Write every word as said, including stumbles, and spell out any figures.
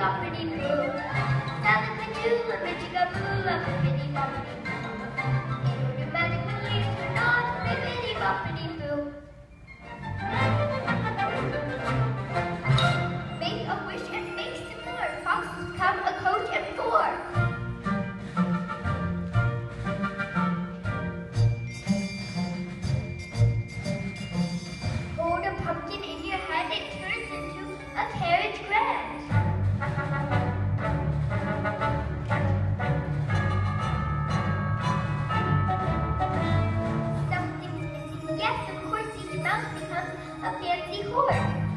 boppity boo. Salad-a-doo, a-bitty-ga-boo, a-bippity boppity boo. In order magic when you turn on, bippity boppity boo. Make a wish and make some more. Foxes become a coach and four. Hold a pumpkin in your hand, it turns into a carriage grand. Something's missing, yes, of course, each mouse becomes a fancy horse.